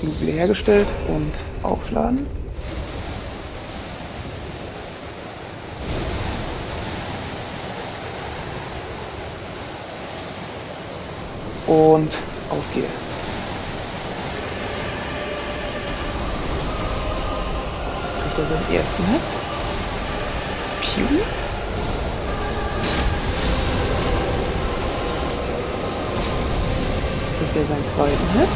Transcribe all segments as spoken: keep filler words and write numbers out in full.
Blut wiederhergestellt und aufladen. Und aufgehe. Jetzt kriegt er seinen ersten Hit. Piu. Jetzt kriegt er seinen zweiten Hit.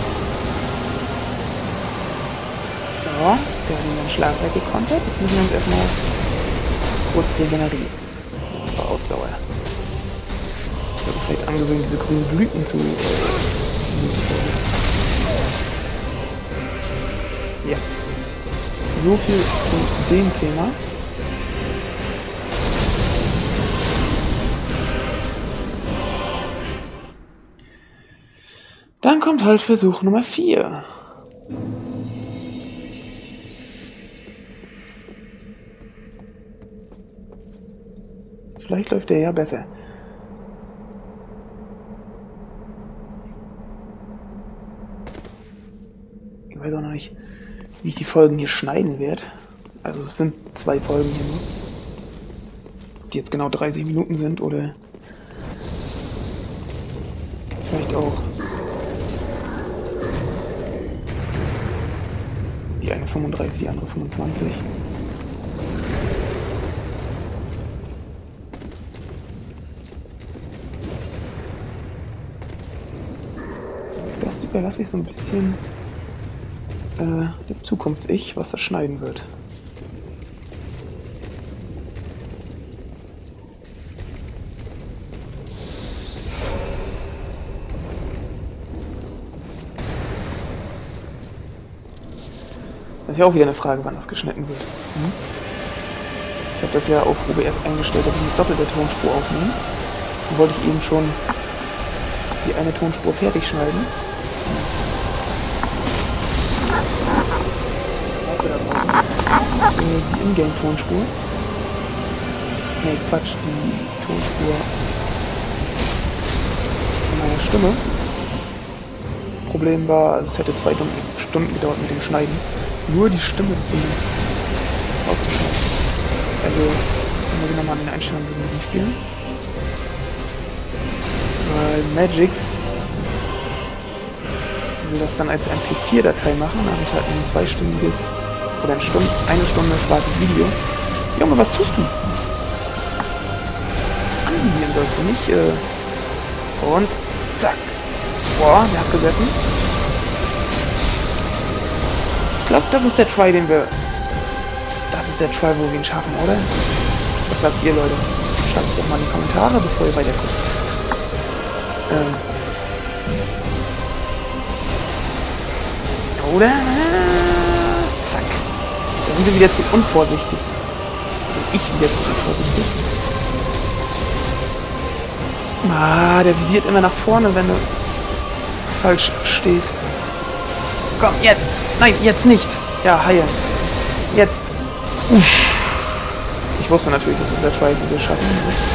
So, der hat ihn den Schlag weggekontert. Jetzt müssen wir uns erstmal kurz regenerieren. Für Ausdauer. Ich habe vielleicht angewöhnt, diese grünen Blüten zu... Ja. So viel zu dem Thema. Dann kommt halt Versuch Nummer vier. Vielleicht läuft der ja besser. Ich weiß auch noch nicht, wie ich die Folgen hier schneiden werde. Also es sind zwei Folgen hier nur. Die jetzt genau dreißig Minuten sind oder vielleicht auch die eine fünfunddreißig, die andere fünfundzwanzig. Das überlasse ich so ein bisschen äh, dem Zukunfts-Ich, was das schneiden wird. Das ist ja auch wieder eine Frage, wann das geschnitten wird. Hm? Ich habe das ja auf O B S eingestellt, dass ich mit doppelter Tonspur aufnehme. Dann wollte ich eben schon die eine Tonspur fertig schneiden. Die Ingame-Tonspur. Ne, Quatsch, die Tonspur von meiner Stimme. Problem war, es hätte zwei Stunden gedauert mit dem Schneiden. Nur die Stimme zu auszuschneiden. Also muss ich nochmal in den Einstellungen ein bisschen rumspielen. Weil Magix will das dann als M P vier Datei machen. Dann habe ich halt ein zweistündiges oder eine Stunde, eine Stunde schwarzes Video. Junge, was tust du? Anvisieren sollst du nicht. Äh und zack. Boah, der hat gesessen. Ich glaube, das ist der Try, den wir... Das ist der Try, wo wir ihn schaffen, oder? Was sagt ihr, Leute? Schreibt es doch mal in die Kommentare, bevor ihr weiterguckt. Ähm... Oder? Zack. Da sind wir wieder zu unvorsichtig. Und ich wieder zu unvorsichtig. Ah, der visiert immer nach vorne, wenn du falsch stehst. Komm, jetzt! Nein, jetzt nicht! Ja, Haie. Jetzt! Uff. Ich wusste natürlich, dass es der Try ist, wie wir schaffen.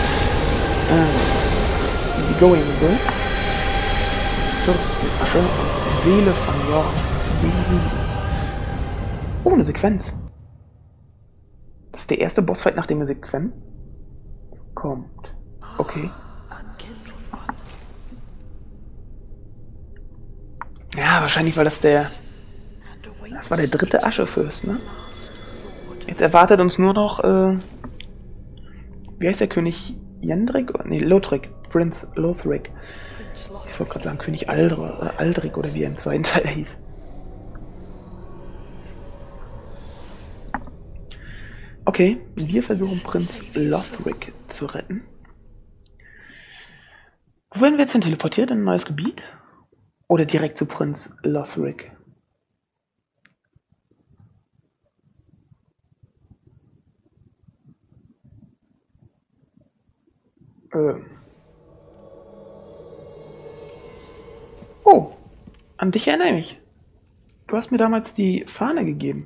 Äh, easy going und so. Fürstenasche und Seele von Jorn. Oh, eine Sequenz. Das ist der erste Bossfight, nachdem eine Sequenz kommt. Okay. Ja, wahrscheinlich war das der... Das war der dritte Aschefürst, ne? Jetzt erwartet uns nur noch, äh... Wie heißt der König? Jendrik? Ne, Lothric. Prinz Lothric. Ich wollte gerade sagen, König Aldr Aldrich oder wie er im zweiten Teil hieß. Okay, wir versuchen Prinz Lothric zu retten. Wo werden wir jetzt hin teleportiert? In ein neues Gebiet? Oder direkt zu Prinz Lothric? Ähm. Oh, an dich erinnere ich mich. Du hast mir damals die Fahne gegeben.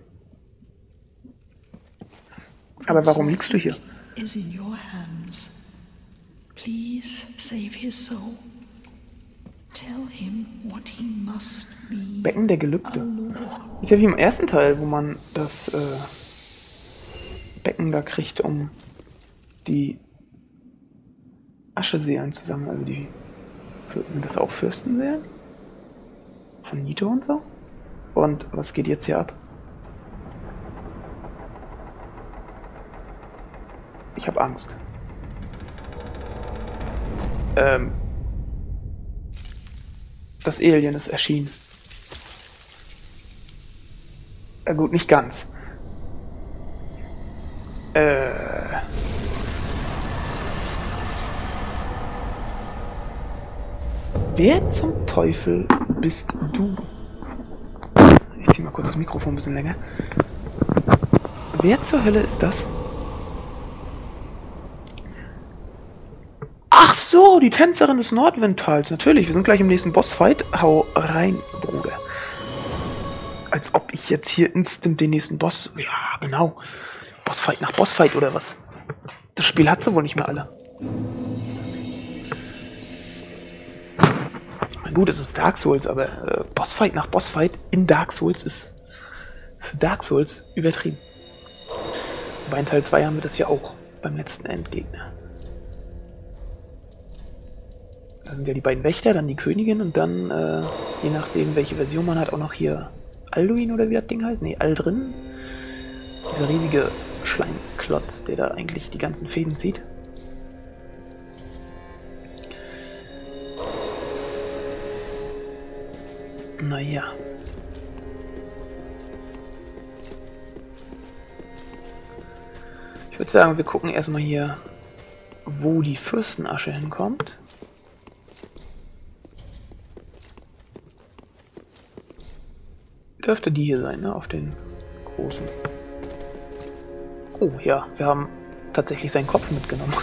Aber warum liegst du hier? Is in your hands. Please save his soul. Tell him what he must be. Becken der Gelübde. Alone Ist ja wie im ersten Teil, wo man das äh, Becken da kriegt, um die Ascheseelen zusammen, also die, sind das auch Fürstenseelen? Von Nito und so? Und was geht jetzt hier ab? Ich habe Angst. Ähm. Das Alien ist erschienen. Ja gut, nicht ganz. Äh. Wer zum Teufel bist du? Ich zieh mal kurz das Mikrofon ein bisschen länger. Wer zur Hölle ist das? Ach so, die Tänzerin des Nordwindtals. Natürlich, wir sind gleich im nächsten Bossfight. Hau rein, Bruder. Als ob ich jetzt hier instant den nächsten Boss... Ja, genau. Bossfight nach Bossfight oder was? Das Spiel hat sie wohl nicht mehr alle. Na gut, es ist Dark Souls, aber äh, Bossfight nach Bossfight in Dark Souls ist für Dark Souls übertrieben. Wobei in Teil zwei haben wir das ja auch beim letzten Endgegner. Da sind ja die beiden Wächter, dann die Königin und dann, äh, je nachdem welche Version man hat, auch noch hier Alduin oder wie das Ding heißt? Ne, Aldrin. Dieser riesige Schleimklotz, der da eigentlich die ganzen Fäden zieht. Naja. Ich würde sagen, wir gucken erstmal hier, wo die Fürstenasche hinkommt. Dürfte die hier sein, ne? Auf den großen. Oh ja, wir haben tatsächlich seinen Kopf mitgenommen.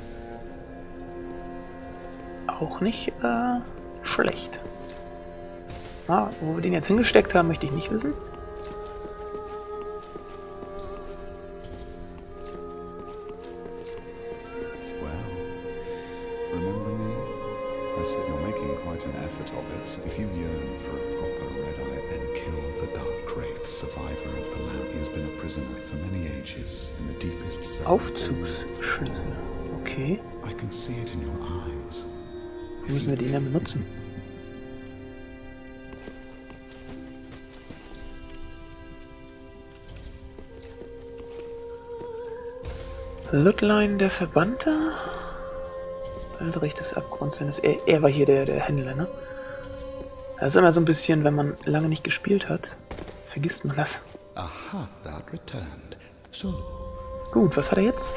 Auch nicht äh, schlecht. Ah, wo wir den jetzt hingesteckt haben, möchte ich nicht wissen. Aufzugsschlüssel. Okay. Wie müssen wir den denn benutzen? Lutlein der Verbannte? Waldrecht des Abgrunds. Er, er war hier der, der Händler, ne? Das ist immer so ein bisschen, wenn man lange nicht gespielt hat, vergisst man das. Aha, thou returned. So. Gut, was hat er jetzt?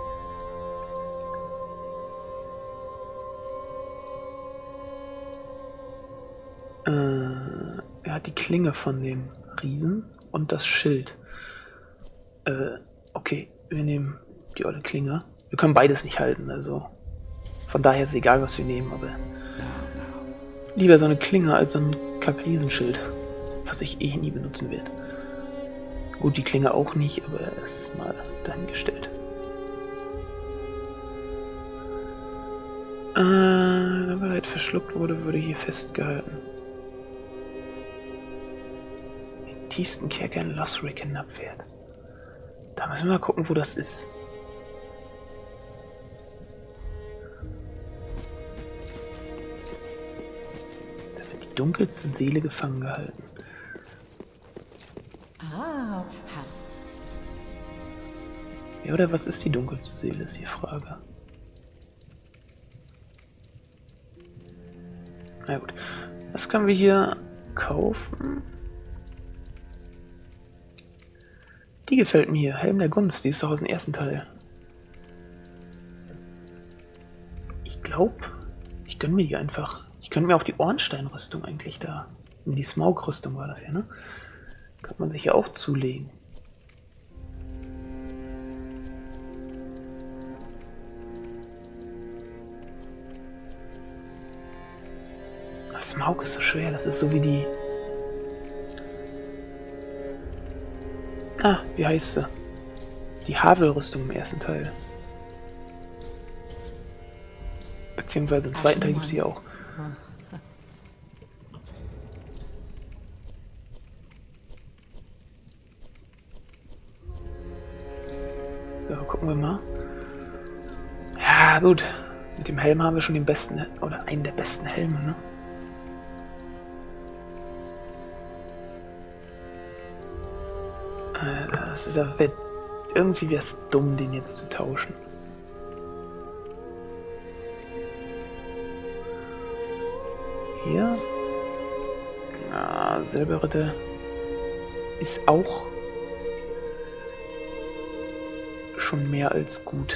Äh, er hat die Klinge von dem Riesen und das Schild. Äh, okay, wir nehmen die olle Klinge. Wir können beides nicht halten, also von daher ist es egal, was wir nehmen, aber lieber so eine Klinge als so ein Kack-Riesenschild, was ich eh nie benutzen werde. Gut, die Klinge auch nicht, aber es ist mal dahingestellt. Äh, wenn er halt verschluckt wurde, wurde hier festgehalten. Den tiefsten Kerker in Lothric hinabfährt. Da müssen wir mal gucken, wo das ist. Da wird die dunkelste Seele gefangen gehalten. Ah, ja, oder was ist die dunkelste Seele, ist die Frage. Na gut, was können wir hier kaufen? Die gefällt mir, Helm der Gunst, die ist doch aus dem ersten Teil. Ich glaube, ich gönne mir die einfach. Ich gönne mir auch die Ornstein-Rüstung eigentlich da. Die Smaug-Rüstung war das ja, ne? Kann man sich ja auch zulegen. Smaug ist so schwer, das ist so wie die... Ah, wie heißt sie? Die Havel-Rüstung im ersten Teil. Beziehungsweise im zweiten Teil gibt es sie auch. Gucken wir mal. Ja, gut. Mit dem Helm haben wir schon den besten, oder einen der besten Helme, ne? Äh, das ist, da wird, irgendwie wäre es dumm, den jetzt zu tauschen. Hier. Ja, Silberritte ist auch schon mehr als gut.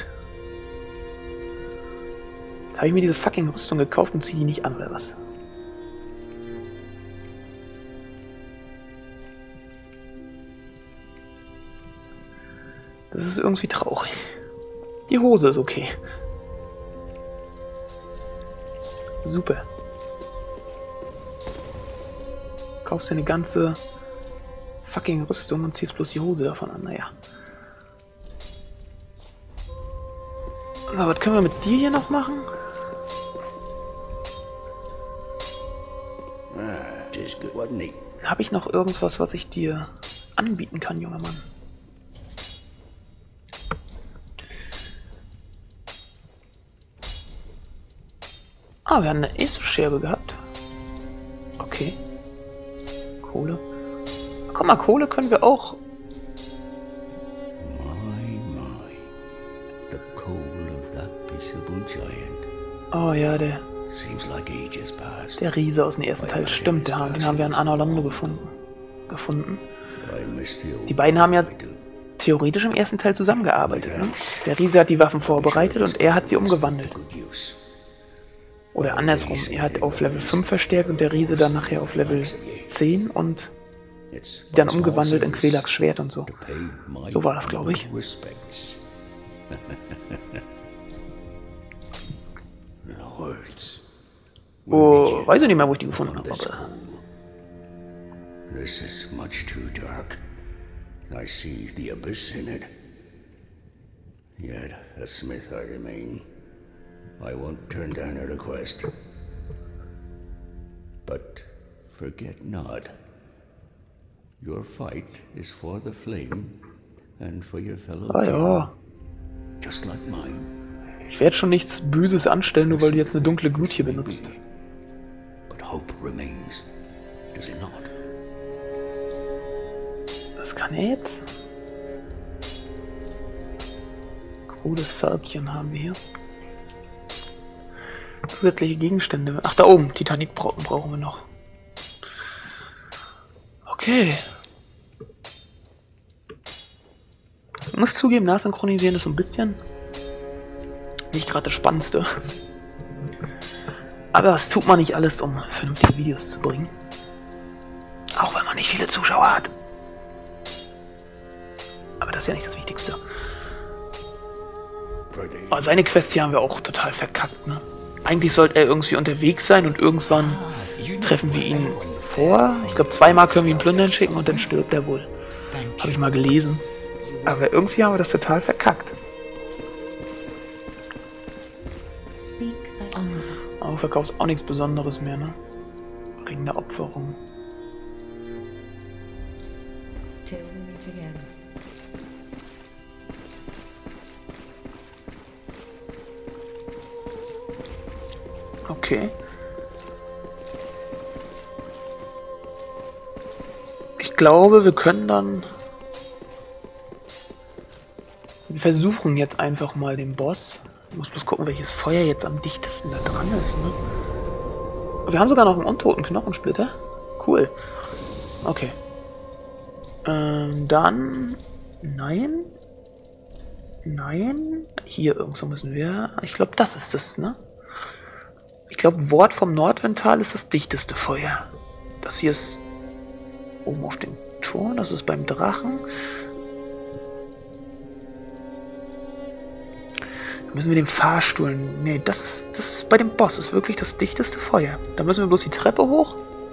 Jetzt habe ich mir diese fucking Rüstung gekauft und ziehe die nicht an, oder was? Das ist irgendwie traurig. Die Hose ist okay. Super. Kaufst dir eine ganze fucking Rüstung und ziehst bloß die Hose davon an, naja. So, was können wir mit dir hier noch machen? Habe ich noch irgendwas, was ich dir anbieten kann, junger Mann? Ah, wir haben eine ESO-Scherbe gehabt. Okay. Kohle. Guck mal, Kohle können wir auch. My, my. The coal of that peaceable giant. Oh ja, der. Seems like ages past. Der Riese aus dem ersten Teil. Stimmt, ja, den haben wir an Anor Londo gefunden. gefunden. Die beiden haben ja theoretisch im ersten Teil zusammengearbeitet. Ne? Der Riese hat die Waffen vorbereitet und er hat sie umgewandelt. Oder andersrum, er hat auf Level fünf verstärkt und der Riese dann nachher auf Level zehn und dann umgewandelt in Quelaks Schwert und so. So war das, glaube ich. Oh, weiß ich nicht mehr, wo ich die gefunden habe. Aber This is much too dark. I see the abyss in it. Yet a smith I remain. I won't turn down a request. But forget not, your fight is for the flame and for your fellow ah, ja. Just like mine. Ich werde schon nichts Böses anstellen, nur weil du jetzt eine dunkle Glut hier benutzt. But hope remains. Does it not? Was kann er jetzt? Krudes Färbchen haben wir hier. Zusätzliche Gegenstände. Ach, da oben. Titanitbrocken brauchen wir noch. Okay. Ich muss zugeben, nachsynchronisieren ist so ein bisschen nicht gerade das Spannendste. Aber das tut man nicht alles, um vernünftige Videos zu bringen. Auch wenn man nicht viele Zuschauer hat. Aber das ist ja nicht das Wichtigste. Aber seine Quest hier haben wir auch total verkackt, ne? Eigentlich sollte er irgendwie unterwegs sein und irgendwann treffen wir ihn vor. Ich glaube, zweimal können wir ihn plündern schicken und dann stirbt er wohl. Habe ich mal gelesen. Aber irgendwie haben wir das total verkackt. Aber du verkaufst auch nichts Besonderes mehr, ne? Ring der Opferung. Okay. Ich glaube, wir können dann... Wir versuchen jetzt einfach mal den Boss. Ich muss bloß gucken, welches Feuer jetzt am dichtesten da dran ist, ne? Wir haben sogar noch einen untoten Knochensplitter. Cool. Okay. Ähm, dann... Nein. Nein. Hier irgendwo müssen wir... Ich glaube, das ist es, ne? Ich glaube, Wort vom Nordvental ist das dichteste Feuer. Das hier ist oben auf dem Turm, das ist beim Drachen. Da müssen wir den Fahrstuhl... Ne, das ist, das ist bei dem Boss, das ist wirklich das dichteste Feuer. Da müssen wir bloß die Treppe hoch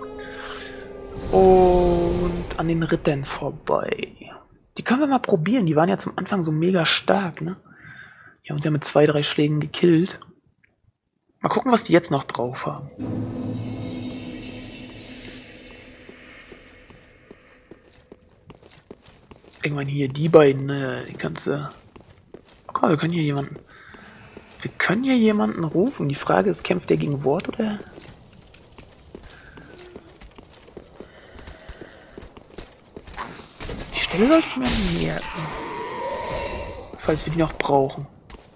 und an den Rittern vorbei. Die können wir mal probieren, die waren ja zum Anfang so mega stark, ne? Die haben uns ja mit zwei, drei Schlägen gekillt. Mal gucken, was die jetzt noch drauf haben. Irgendwann hier die beiden, ne, die kannst du Oh, wir können hier jemanden... Wir können hier jemanden rufen. Die Frage ist, kämpft der gegen Wort oder... Die Stelle sollte ich mir merken. Falls wir die noch brauchen.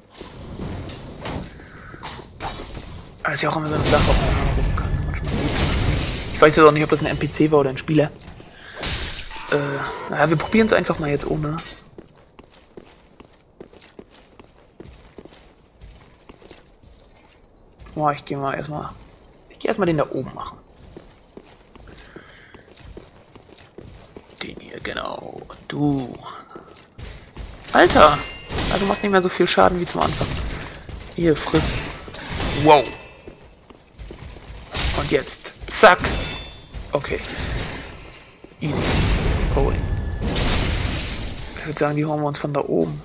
Das ist ja auch immer so eine Sache, ob man rum kann. Manchmal geht's nicht. Ich weiß jetzt auch nicht, ob das ein N P C war oder ein Spieler. Äh, naja, wir probieren es einfach mal jetzt ohne. Oh, ich gehe mal erstmal. Ich gehe erstmal den da oben machen. Den hier, genau. Und du. Alter! Also du machst nicht mehr so viel Schaden wie zum Anfang. Hier, friss. Wow. Und jetzt. Zack. Okay. Easy. Going. Ich würde sagen, die hauen wir uns von da oben.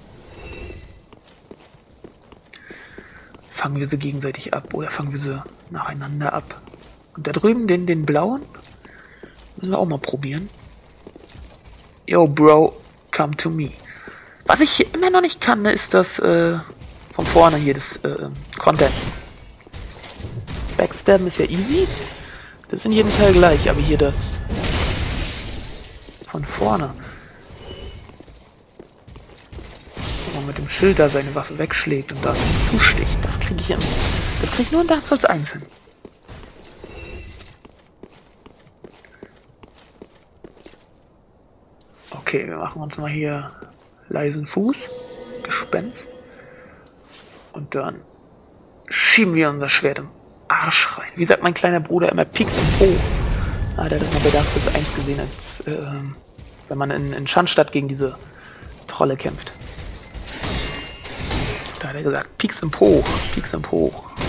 Fangen wir sie gegenseitig ab oder fangen wir sie nacheinander ab. Und da drüben den, den blauen müssen wir auch mal probieren. Yo, Bro, come to me. Was ich hier immer noch nicht kann, ne, ist das äh, von vorne hier, das äh, Content. Backstabben ist ja easy. Das ist in jedem Teil gleich, aber hier das von vorne. Wo man mit dem Schild da seine Waffe wegschlägt und dann zusticht. Das kriege ich, das krieg ich nur in Dark Souls eins hin. Okay, wir machen uns mal hier leisen Fuß, Gespenst. Und dann schieben wir unser Schwert im Arsch rein. Wie sagt mein kleiner Bruder immer, Pieks im Po. Ah, der hat das mal bei Dark Souls eins gesehen, als äh, wenn man in, in Schandstadt gegen diese Trolle kämpft. Da hat er gesagt, Pieks im Po, Pieks im Po.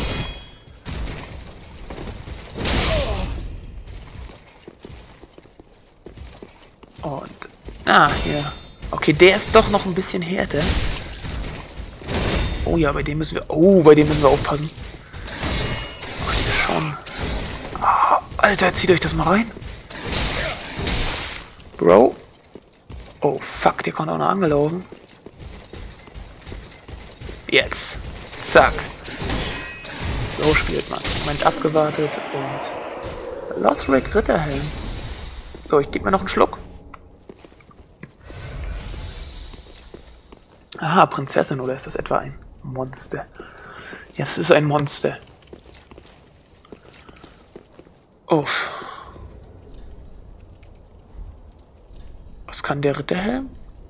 Und, ah, hier. Okay, der ist doch noch ein bisschen härter. Oh ja, bei dem müssen wir, oh, bei dem müssen wir aufpassen. Schon. Oh, Alter, zieht euch das mal rein. Bro. Oh, fuck, der kommt auch noch angelaufen. Jetzt. Zack. So spielt man. Moment abgewartet und... Lothric Ritterhelm. So, ich gebe mir noch einen Schluck. Aha, Prinzessin, oder ist das etwa ein Monster? Ja, es ist ein Monster. Uff. Was kann der Ritterhelm?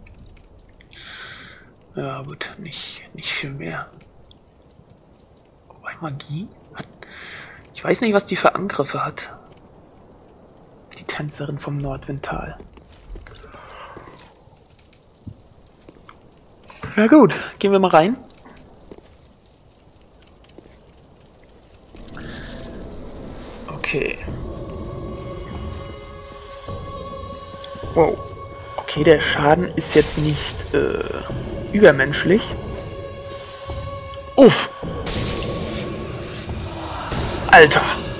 Ja, gut, nicht, nicht viel mehr. Wobei Magie hat... Ich weiß nicht, was die für Angriffe hat. Die Tänzerin vom Nordwindtal. Ja gut, gehen wir mal rein. Okay. Wow. Okay, der Schaden ist jetzt nicht äh, übermenschlich. Uff. Alter.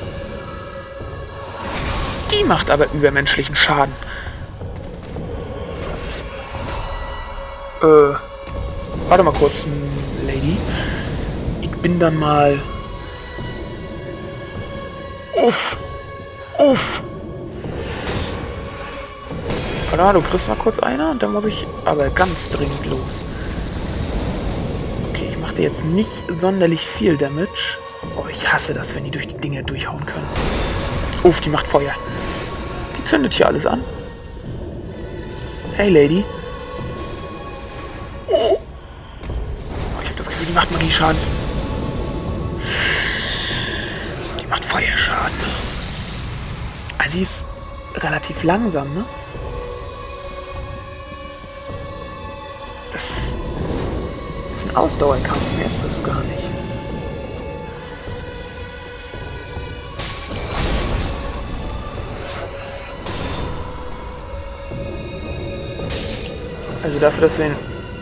Die macht aber übermenschlichen Schaden. Äh... Warte mal kurz, Lady. Ich bin dann mal... Uff! Uff! Warte mal, du kriegst mal kurz einer und dann muss ich aber ganz dringend los. Okay, ich mache dir jetzt nicht sonderlich viel Damage. Oh, ich hasse das, wenn die durch die Dinge durchhauen können. Uff, die macht Feuer. Die zündet hier alles an. Hey, Lady. Oh. Die macht Magie-Schaden. Die macht Feuerschaden. Also sie ist relativ langsam, ne? Das ist ein Ausdauerkampf, mehr ist das gar nicht. Also dafür, dass wir den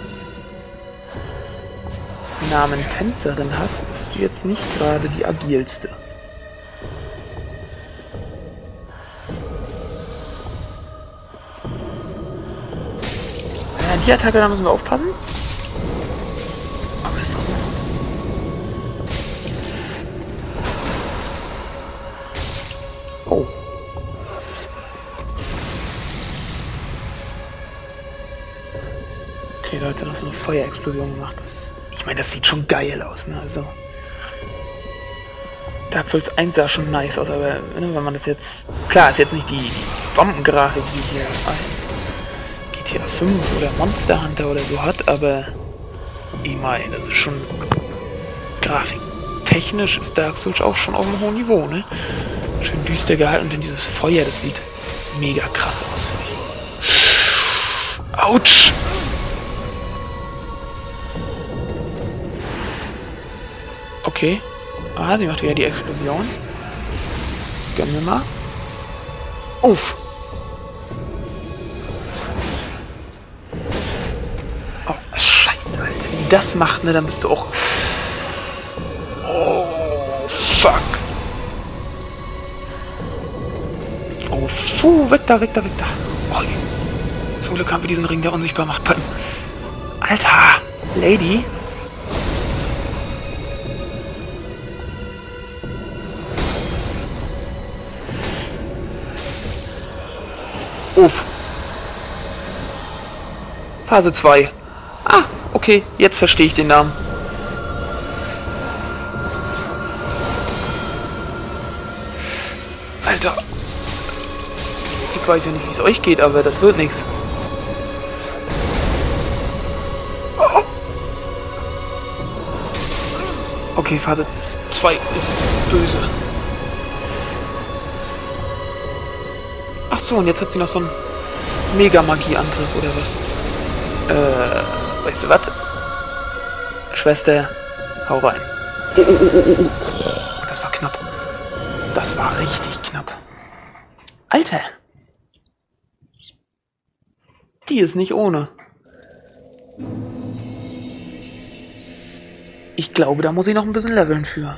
Namen Tänzerin hast, bist du jetzt nicht gerade die agilste. Ja, die Attacke, da müssen wir aufpassen. Okay, da hat sie noch so eine Feuerexplosion gemacht. Das, ich meine, das sieht schon geil aus, ne? Also. Dark Souls eins sah schon nice aus, aber ne, wenn man das jetzt. Klar, ist jetzt nicht die, die Bombengrafik, wie hier ein G T A fünf oder Monster Hunter oder so hat, aber ich meine, das ist schon. Grafik. Technisch ist Dark Souls auch schon auf einem hohen Niveau, ne? Schön düster gehalten und dieses Feuer, das sieht mega krass aus, finde ich. Autsch! Okay. Ah, sie macht wieder die Explosion. Gönnen wir mal. Uff! Oh, scheiße, Alter. Wenn die das macht, ne, dann bist du auch... Oh, fuck! Oh, puh, weg da, weg da, weg da. Oh, zum Glück haben wir diesen Ring, der unsichtbar macht. Alter! Lady! Uff. Phase zwei. Ah, okay, jetzt verstehe ich den Namen. Alter. Ich weiß ja nicht, wie es euch geht, aber das wird nichts. Oh. Okay, Phase zwei ist böse. Ach so, und jetzt hat sie noch so einen Mega-Magie-Angriff oder was? Äh, weißt du was? Schwester, hau rein. Oh, oh, oh, oh, oh. Oh, das war knapp. Das war richtig knapp. Alter! Die ist nicht ohne. Ich glaube, da muss ich noch ein bisschen leveln für.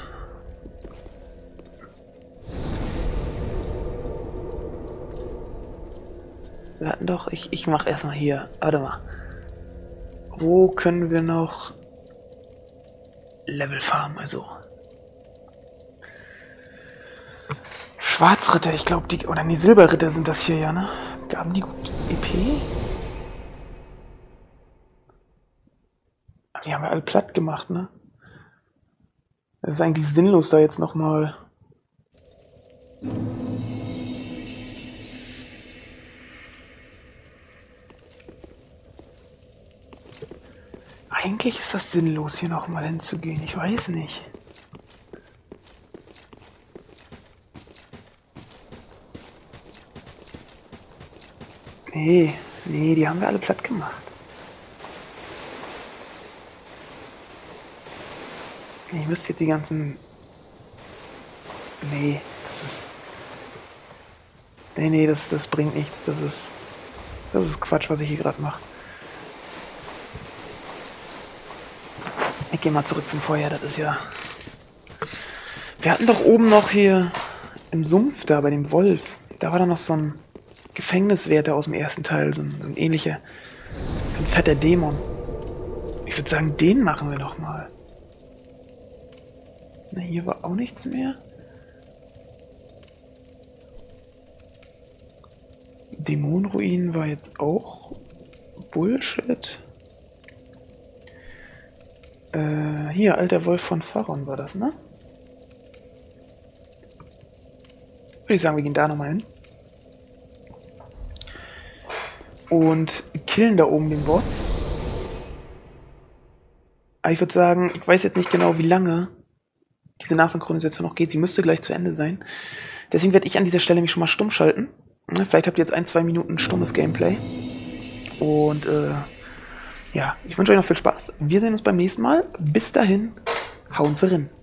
Wir hatten doch... Ich, ich mach erstmal hier. Warte mal. Wo können wir noch Level farmen? Also... Schwarzritter, ich glaube die... Oder nee, Silberritter sind das hier ja, ne? Gaben die gut E P? Die haben wir alle platt gemacht, ne? Das ist eigentlich sinnlos, da jetzt nochmal... Eigentlich ist das sinnlos, hier nochmal hinzugehen. Ich weiß nicht. Nee, nee, die haben wir alle platt gemacht. Ich müsste jetzt die ganzen... Nee, das ist... Nee, nee, das, das bringt nichts. Das ist... Das ist Quatsch, was ich hier gerade mache. Ich gehe mal zurück zum Feuer, das ist ja... Wir hatten doch oben noch hier im Sumpf da, bei dem Wolf. Da war da noch so ein Gefängniswärter aus dem ersten Teil, so ein, so ein ähnlicher... So ein fetter Dämon. Ich würde sagen, den machen wir noch mal. Na, hier war auch nichts mehr. Dämonenruinen war jetzt auch Bullshit. Äh, hier, alter Wolf von Faron war das, ne? Würde ich sagen, wir gehen da nochmal hin. Und killen da oben den Boss. Aber ich würde sagen, ich weiß jetzt nicht genau, wie lange diese Nachsynchronisation noch geht. Sie müsste gleich zu Ende sein. Deswegen werde ich an dieser Stelle mich schon mal stumm schalten. Vielleicht habt ihr jetzt ein, zwei Minuten stummes Gameplay. Und äh, ja, ich wünsche euch noch viel Spaß. Wir sehen uns beim nächsten Mal. Bis dahin, hauen Sie rein.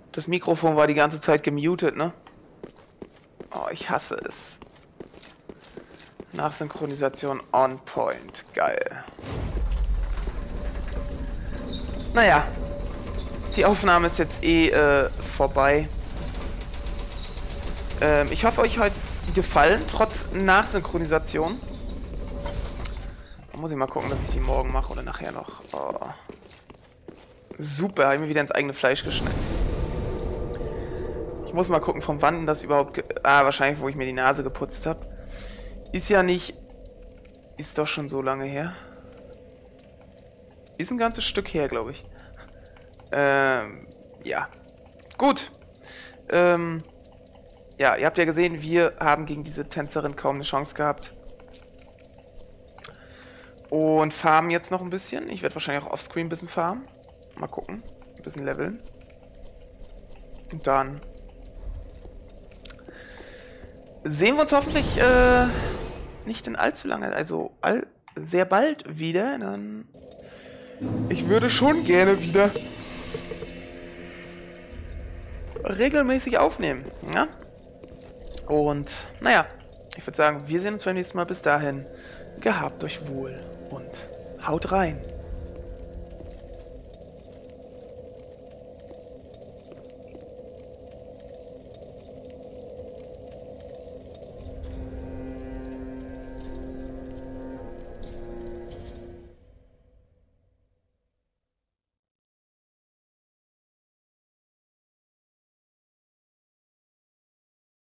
Das Mikrofon war die ganze Zeit gemutet, ne? Oh, ich hasse es. Nachsynchronisation on point. Geil. Naja. Die Aufnahme ist jetzt eh äh, vorbei. Ähm, ich hoffe, euch hat es gefallen, trotz Nachsynchronisation. Da muss ich mal gucken, dass ich die morgen mache oder nachher noch. Oh. Super, habe ich mir wieder ins eigene Fleisch geschnitten. Ich muss mal gucken, von wann das überhaupt... Ge ah, wahrscheinlich, wo ich mir die Nase geputzt habe. Ist ja nicht... Ist doch schon so lange her. Ist ein ganzes Stück her, glaube ich. Ähm, ja. Gut. Ähm, ja, ihr habt ja gesehen, wir haben gegen diese Tänzerin kaum eine Chance gehabt. Und farmen jetzt noch ein bisschen. Ich werde wahrscheinlich auch offscreen ein bisschen farmen. Mal gucken. Ein bisschen leveln. Und dann sehen wir uns hoffentlich äh, nicht in allzu lange, also all, sehr bald wieder. Dann ich würde schon gerne wieder regelmäßig aufnehmen. Ja? Und naja, ich würde sagen, wir sehen uns beim nächsten Mal. Bis dahin, gehabt euch wohl und haut rein.